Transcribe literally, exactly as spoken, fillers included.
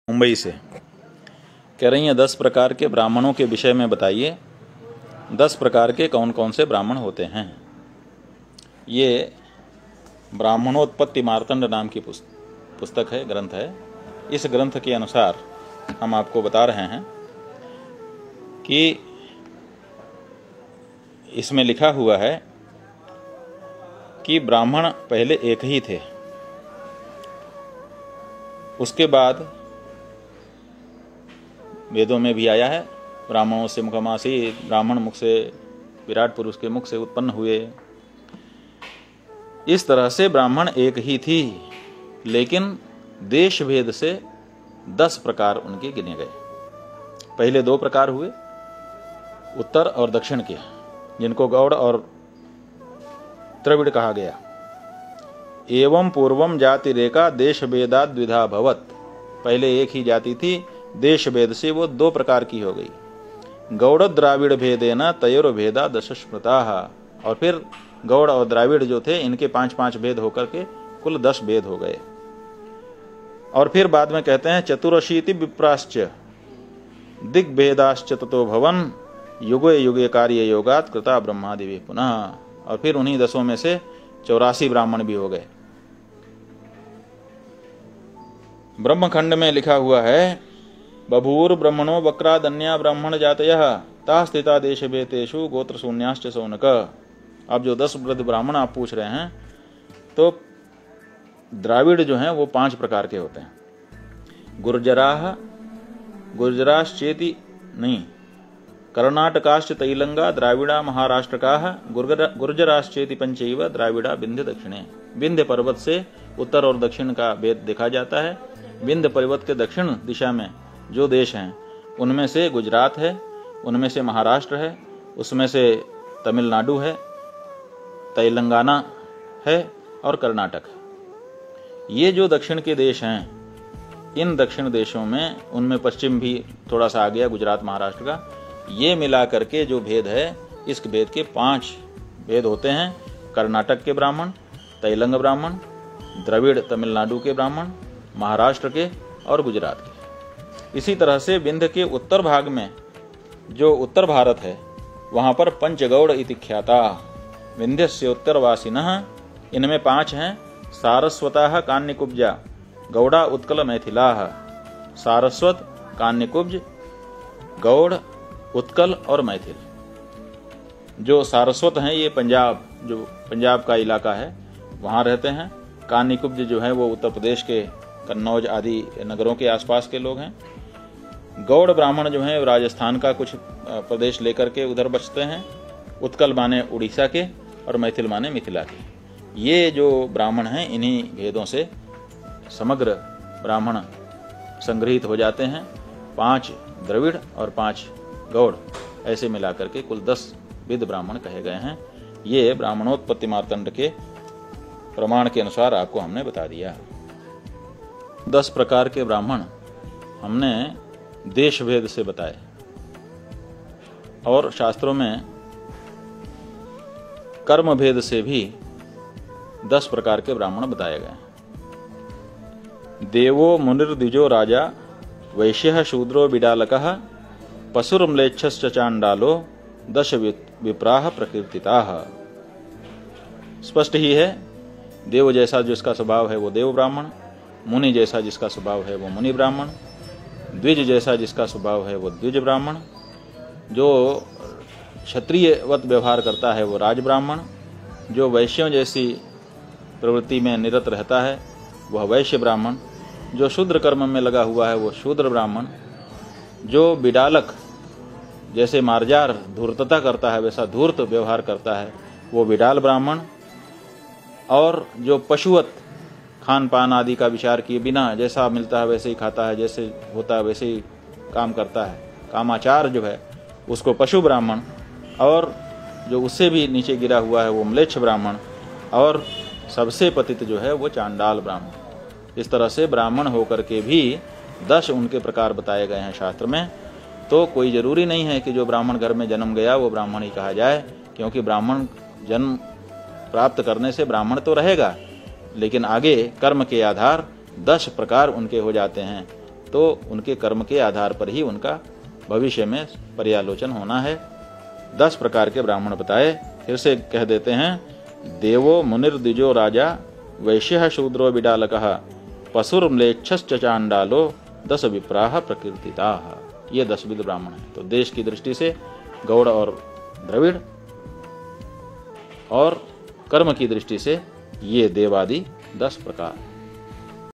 मुंबई से कह रही हैं दस प्रकार के ब्राह्मणों के विषय में बताइए, दस प्रकार के कौन कौन से ब्राह्मण होते हैं। ये ब्राह्मणोत्पत्ति मार्तंड नाम की पुस्तक है, ग्रंथ है। इस ग्रंथ के अनुसार हम आपको बता रहे हैं कि इसमें लिखा हुआ है कि ब्राह्मण पहले एक ही थे, उसके बाद वेदों में भी आया है ब्राह्मणों से मुखमासी, ब्राह्मण मुख से, विराट पुरुष के मुख से उत्पन्न हुए। इस तरह से ब्राह्मण एक ही थी, लेकिन देश भेद से दस प्रकार उनके गिने गए। पहले दो प्रकार हुए, उत्तर और दक्षिण के, जिनको गौड़ और द्रविड़ कहा गया। एवं पूर्वम जाति रेखा देश भेदा द्विधा भवत। पहले एक ही जाति थी, देश भेद से वो दो प्रकार की हो गई। गौड़ द्राविड़ भेदेना तयोर भेदा दश स्मृता। और फिर गौड़ और द्राविड़ जो थे, इनके पांच पांच भेद होकर के कुल दस भेद हो गए। और फिर बाद में कहते हैं चतुरशीति विप्राश्च दिग्भेदाश्च ततो भवन युगे युगे कार्य योगात कृता ब्रह्मादि पुनः। और फिर उन्हीं दसों में से चौरासी ब्राह्मण भी हो गए। ब्रह्मखंड में लिखा हुआ है बभूर ब्रह्मणो वक्रादन्या ब्राह्मण जातयः ता स्थिता देश भेतेषु गोत्र शून्याश्च सौनक। अब जो दस वृद्ध ब्राह्मण आप पूछ रहे हैं, तो द्राविड़ जो हैं वो पांच प्रकार के होते हैं। गुर्जराः गुर्जराश्चेति नहीं कर्णाटकाश्च तैलंगा द्राविड़ा महाराष्ट्रकाः गुर्जराश्चेति पंचैव द्राविड़ा विंध्य दक्षिणे। विंध्य पर्वत से उत्तर और दक्षिण का भेद देखा जाता है। विंध्य पर्वत के दक्षिण दिशा में जो देश हैं, उनमें से गुजरात है, उनमें से महाराष्ट्र है, उसमें से तमिलनाडु है, तेलंगाना है और कर्नाटक है। ये जो दक्षिण के देश हैं, इन दक्षिण देशों में, उनमें पश्चिम भी थोड़ा सा आ गया, गुजरात महाराष्ट्र का, ये मिला करके जो भेद है, इस भेद के पांच भेद होते हैं। कर्नाटक के ब्राह्मण, तेलंग ब्राह्मण, द्रविड़ तमिलनाडु के ब्राह्मण, महाराष्ट्र के और गुजरात के। इसी तरह से विंध्य के उत्तर भाग में जो उत्तर भारत है, वहां पर पंचगौड़ इति ख्याता विंध्यस्य उत्तरवासिनः। इनमें पांच हैं, सारस्वतः कान्यकुब्जा गौड़ा उत्कल मैथिलाः। सारस्वत, कान्यकुब्ज, गौड़, उत्कल और मैथिल। जो सारस्वत हैं ये पंजाब, जो पंजाब का इलाका है, वहां रहते हैं। कान्यकुब्ज जो है वो उत्तर प्रदेश के कन्नौज आदि नगरों के आसपास के लोग हैं। गौड़ ब्राह्मण जो हैं राजस्थान का कुछ प्रदेश लेकर के उधर बसते हैं। उत्कल माने उड़ीसा के और मैथिल माने मिथिला के। ये जो ब्राह्मण हैं, इन्हीं भेदों से समग्र ब्राह्मण संग्रहित हो जाते हैं। पांच द्रविड़ और पांच गौड़, ऐसे मिलाकर के कुल दस विध ब्राह्मण कहे गए हैं। ये ब्राह्मणोत्पत्ति मार्तंड के प्रमाण के अनुसार आपको हमने बता दिया। दस प्रकार के ब्राह्मण हमने देश भेद से बताए, और शास्त्रों में कर्म भेद से भी दस प्रकार के ब्राह्मण बताए गए। देवो मुनिर्द्विजो राजा वैश्यः शूद्रो बिडालकः पशुर्म्लेच्छश्च चांडालो दश विप्राः प्रकीर्तिताः। स्पष्ट ही है, देव जैसा जिसका स्वभाव है वो देव ब्राह्मण, मुनि जैसा जिसका स्वभाव है वो मुनि ब्राह्मण, द्विज जैसा जिसका स्वभाव है वो द्विज ब्राह्मण, जो क्षत्रियवत व्यवहार करता है वो राज ब्राह्मण, जो वैश्यों जैसी प्रवृत्ति में निरत रहता है वह वैश्य ब्राह्मण, जो शूद्र कर्म में लगा हुआ है वो शूद्र ब्राह्मण, जो बिडालक जैसे मार्जार धूर्तता करता है वैसा धूर्त व्यवहार करता है वो बिडाल ब्राह्मण, और जो पशुवत खान पान आदि का विचार किए बिना जैसा मिलता है वैसे ही खाता है, जैसे होता है वैसे ही काम करता है, कामाचार जो है उसको पशु ब्राह्मण, और जो उससे भी नीचे गिरा हुआ है वो म्लेच्छ ब्राह्मण, और सबसे पतित जो है वो चांडाल ब्राह्मण। इस तरह से ब्राह्मण होकर के भी दस उनके प्रकार बताए गए हैं शास्त्र में। तो कोई जरूरी नहीं है कि जो ब्राह्मण घर में जन्म गया वो ब्राह्मण ही कहा जाए, क्योंकि ब्राह्मण जन्म प्राप्त करने से ब्राह्मण तो रहेगा, लेकिन आगे कर्म के आधार दस प्रकार उनके हो जाते हैं। तो उनके कर्म के आधार पर ही उनका भविष्य में पर्यालोचन होना है। दस प्रकार के ब्राह्मण बताए, फिर से कह देते हैं। देवो मुनिर्द्विजो राजा वैश्यः शूद्रो बिडालकः पशुर्म्लेच्छश्च चाण्डालो दस विप्राः प्रकीर्तिताः। ये दस विध ब्राह्मण हैं। तो देश की दृष्टि से गौड़ और द्रविड़, और कर्म की दृष्टि से ये देवादि दस प्रकार।